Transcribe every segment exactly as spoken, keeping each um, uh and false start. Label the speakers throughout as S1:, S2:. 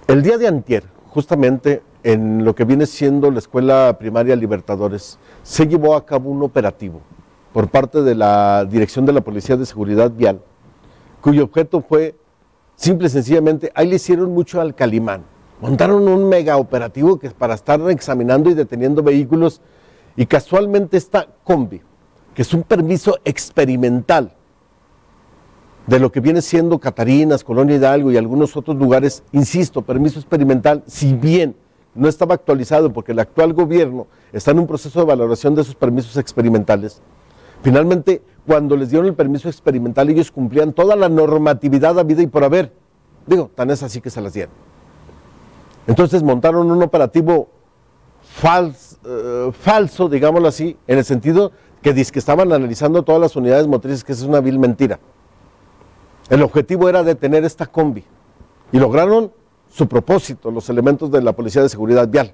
S1: El día de antier, justamente en lo que viene siendo la Escuela Primaria Libertadores, se llevó a cabo un operativo por parte de la Dirección de la Policía de Seguridad Vial, cuyo objeto fue, simple y sencillamente, ahí le hicieron mucho al Calimán. Montaron un mega operativo que es para estar examinando y deteniendo vehículos, y casualmente esta combi, que es un permiso experimental de lo que viene siendo Catarinas, Colonia Hidalgo y algunos otros lugares, insisto, permiso experimental, si bien no estaba actualizado porque el actual gobierno está en un proceso de valoración de esos permisos experimentales, finalmente cuando les dieron el permiso experimental ellos cumplían toda la normatividad habida y por haber, digo, tan es así que se las dieron. Entonces montaron un operativo fals, uh, falso, digámoslo así, en el sentido que dice que estaban analizando todas las unidades motrices, que esa es una vil mentira. El objetivo era detener esta combi y lograron su propósito, los elementos de la Policía de Seguridad Vial.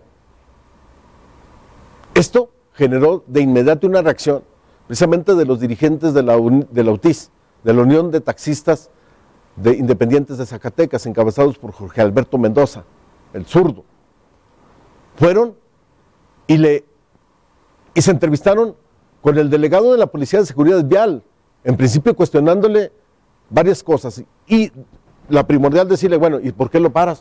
S1: Esto generó de inmediato una reacción precisamente de los dirigentes de la, de la U T I S, de la Unión de Taxistas de Independientes de Zacatecas, encabezados por Jorge Alberto Mendoza, el zurdo. Fueron y, le, y se entrevistaron con el delegado de la Policía de Seguridad Vial, en principio cuestionándole varias cosas, y la primordial decirle, bueno, ¿y por qué lo paras?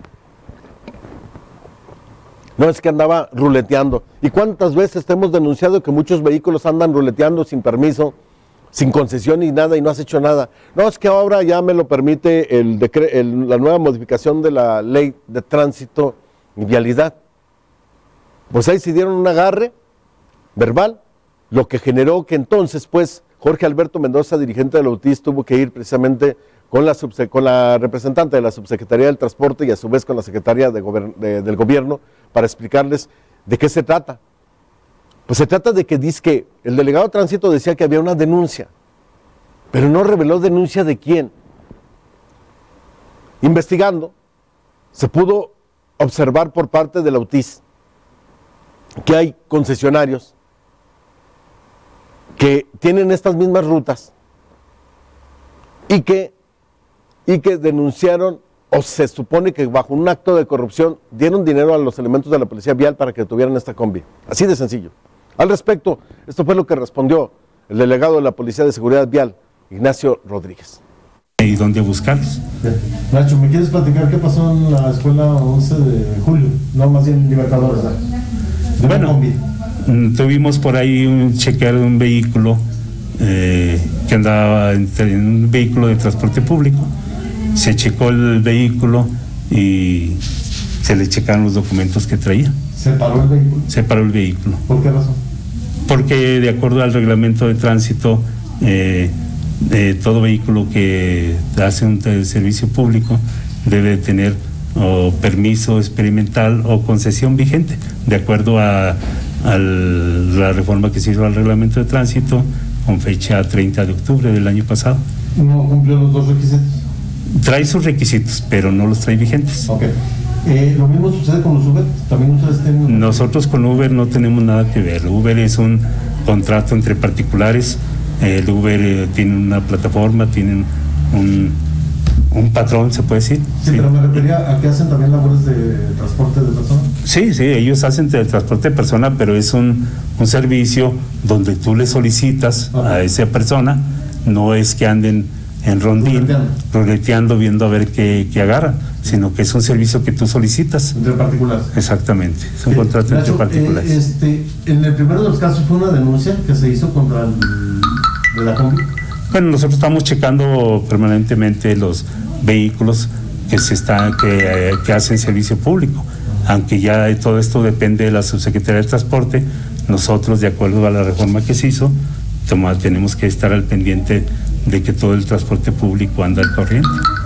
S1: No, es que andaba ruleteando. ¿Y cuántas veces te hemos denunciado que muchos vehículos andan ruleteando sin permiso, sin concesión ni nada, y no has hecho nada? No, es que ahora ya me lo permite el decre- el, la nueva modificación de la ley de tránsito y vialidad. Pues ahí se dieron un agarre verbal, lo que generó que entonces, pues, Jorge Alberto Mendoza, dirigente de la U T I S, tuvo que ir precisamente con la, con la representante de la Subsecretaría del Transporte y a su vez con la Secretaría de Gober de, del Gobierno para explicarles de qué se trata. Pues se trata de que dice que el delegado de tránsito decía que había una denuncia, pero no reveló denuncia de quién. Investigando, se pudo observar por parte de la U T I S que hay concesionarios que tienen estas mismas rutas y que, y que denunciaron, o se supone que bajo un acto de corrupción dieron dinero a los elementos de la Policía Vial para que tuvieran esta combi. Así de sencillo. Al respecto, esto fue lo que respondió el delegado de la Policía de Seguridad Vial, Ignacio Rodríguez.
S2: ¿Y dónde buscarlos?
S3: Nacho, ¿me quieres platicar qué pasó en la escuela once de julio? No, más bien Libertadores, ¿verdad? De
S2: bueno,
S3: combi.
S2: Tuvimos por ahí un chequear de un vehículo eh, que andaba en, en un vehículo de transporte público. Se checó el vehículo y se le checaron los documentos que traía.
S3: ¿Se paró el vehículo?
S2: Se paró el vehículo.
S3: ¿Por qué razón?
S2: Porque de acuerdo al reglamento de tránsito, eh, eh, todo vehículo que hace un servicio público debe tener o permiso experimental o concesión vigente, de acuerdo a, a la reforma que se hizo al reglamento de tránsito con fecha treinta de octubre del año pasado.
S3: ¿No cumplió los dos requisitos?
S2: Trae sus requisitos, pero no los trae vigentes.
S3: Ok. Eh, ¿Lo mismo sucede con los Uber? ¿También ustedes tienen...?
S2: Nosotros con Uber no tenemos nada que ver. Uber es un contrato entre particulares. El Uber eh, tiene una plataforma, tienen un, un patrón, se puede decir.
S3: Sí, sí, pero me refería a que hacen también labores de transporte de personas.
S2: Sí, sí, ellos hacen de transporte de persona, pero es un, un servicio donde tú le solicitas okay. a esa persona, no es que anden en rondín, ruleteando, viendo a ver qué, qué agarran, sino que es un servicio que tú solicitas.
S3: Entre particulares.
S2: Exactamente, es un
S3: eh,
S2: contrato
S3: Nacho,
S2: entre particulares.
S3: Eh, este, en el primero de los casos fue una denuncia que se hizo contra el de la combi.
S2: Bueno, nosotros estamos checando permanentemente los vehículos que se está, que, eh, que hacen servicio público, aunque ya todo esto depende de la Subsecretaría de Transporte. Nosotros, de acuerdo a la reforma que se hizo, toma, tenemos que estar al pendiente de que todo el transporte público anda al corriente.